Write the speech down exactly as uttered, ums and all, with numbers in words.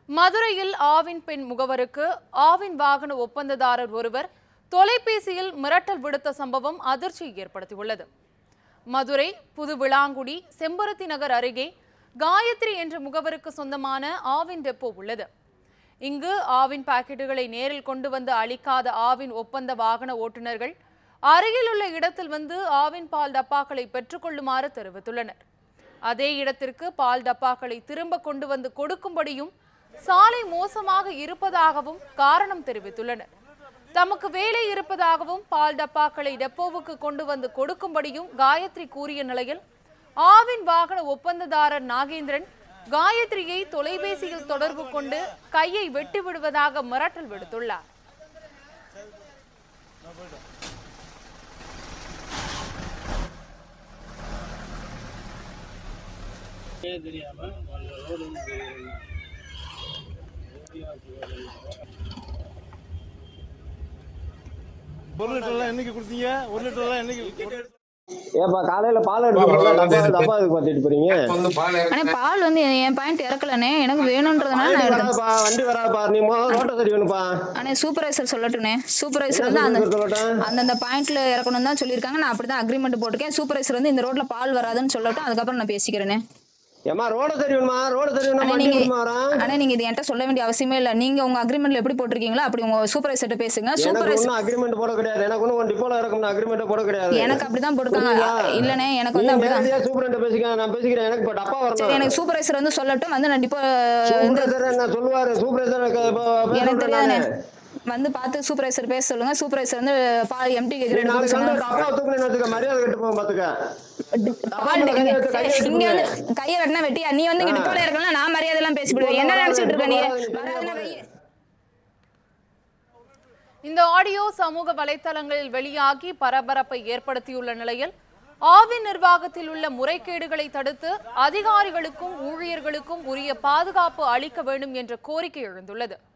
மதுரையில் ஆவின் பெண் முகவருக்கு ஆவின் வாகன ஒப்பந்ததாரர் ஒருவர் தொலைபேசியில் மிரட்டல் விடுத்த சம்பவம் அதிர்ச்சியை ஏற்படுத்தியுள்ளது. மதுரை புதுவிளாங்குடி செம்பருத்தி நகர் அருகே காயத்ரி என்ற முகவருக்கு சொந்தமான ஆவின் டெப்போ உள்ளது. இங்கு ஆவின் பாக்கெட்டுகளை நேரில் கொண்டு வந்து அளிக்காத ஆவின் ஒப்பந்த வாகன ஓட்டுநர்கள் அருகில் உள்ள இடத்தில் வந்து ஆவின் பால் டப்பாக்களை பெற்றுக்கொள்ளுமாறு தெரிவித்துள்ளனர். அதே இடத்திற்கு பால் டப்பாக்களை திரும்ப கொண்டு வந்து கொடுக்கும்படியும் சாலை மோசமாக இருப்பதாகவும் காரணம் தெரிவித்துள்ளனர். தமக்கு வேலை இருப்பதாகவும் பால் டப்பாக்களை டெப்போவுக்கு கொண்டு வந்து கொடுக்கும்படியும் காயத்ரி கூறிய நிலையில் ஆவின் வாகன ஒப்பந்ததாரர் நாகேந்திரன் காயத்ரியை தொலைபேசியில் தொடர்பு கொண்டு கையை வெட்டி விடுவதாக மிரட்டல் விடுத்துள்ளார். ஒரு லிட்டர்லாம் என்னைக்கு கொடுத்தீங்க? ஒரு லிட்டர்லாம் என்னைக்கு? ஏப்பா காலையில பால் எடுத்து டப்பா இதுக்கு பார்த்துட்டு போறீங்க? அண்ணே பால் வந்து என் பாயிண்ட் இறக்கலனே, எனக்கு வேணும்ன்றதுனால நான் எடுத்தேன்ப்பா. வண்டி வராப்பா, நீ ரோட்ட சரி வேணும்ப்பா. அண்ணே சூப்பர்வைசர் சொல்லட்டுனே, சூப்பர்வைசர் வந்து அந்த அந்தந்த பாயிண்ட்ல இறக்கணும் தான் சொல்லியிருக்காங்க. நான் அப்படிதான் அக்ரிமெண்ட் போட்டுக்கேன். சூப்பர்வைசர் வந்து இந்த ரோட்ல பால் வராதுன்னு சொல்லட்டும், அதுக்கப்புறம் நான் பேசிக்கிறேனே. ஏமா ரோட தெரியுமா? ரோட தெரியுமா? அண்ணே நீங்க இது என்கிட்ட சொல்ல வேண்டிய அவசியமே இல்ல. நீங்க உங்க அக்ரிமெண்ட்ல எப்படி போட்டிருக்கீங்களோ அப்படி உங்க சூப்பர்வைசர்ட்ட பேசுங்க. சூப்பர்வைசர் அக்ரிமெண்ட் போட கிடையாது. எனக்கு ஒன்னும் டிப்போல இறக்கணும் அக்ரிமெண்ட் போட கிடையாது. எனக்கு அப்படிதான் போட்டுருக்காங்க. இல்லனே எனக்கு வந்து அப்படிதான். சூப்பர்வைசர் பேசிக்கிறேன், நான் பேசிக்கிறேன். எனக்கு இப்ப டப்பா வரணும். சரி எனக்கு சூப்பர்வைசர் வந்து சொல்லட்டும், வந்து நான் டிப்போ சூப்பர்வைசர் என்ன சொல்லுவாரு? சூப்பர்வைசர் எனக்கு தெரியாதுனே, வந்து பார்த்து சூப்பர்வைசர் பேச சொல்லுங்க. சூப்பர்வைசர் வந்து பால் எம்டி கேக்குறேன். நாளைக்கு வந்து டப்பா தூக்குனேன்னு வச்சுக்க, மரியாதை கெட்டு போகும் பாத்துக்க. இங்க வந்து கைய வெட்டினா வெட்டியா, நீ வந்து இங்க டிப்போல இருக்கலாம், நான் மரியாதை எல்லாம் பேசிவிடுவேன். என்ன நினைச்சிட்டு இருக்க நீ? இந்த ஆடியோ சமூக வலைதளங்களில் வெளியாகி பரபரப்பை ஏற்படுத்தியுள்ள நிலையில் ஆவின் நிர்வாகத்தில் உள்ள முறைகேடுகளை தடுத்து அதிகாரிகளுக்கும் ஊழியர்களுக்கும் உரிய பாதுகாப்பு அளிக்க வேண்டும் என்ற கோரிக்கை எழுந்துள்ளது.